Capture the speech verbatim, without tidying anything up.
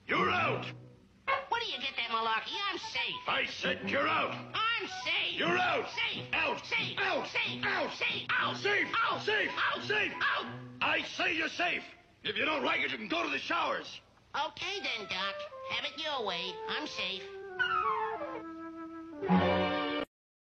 You're out. Where do you get that malarkey? I'm safe. I said you're out. I'm safe. You're out. Safe. Out. Safe. Out. Safe. Out. Safe. Out. Safe. Out. Safe. Out. Safe. Out. I say you're safe. If you don't like it, you can go to the showers. Okay then, Doc. Have it your way. I'm safe.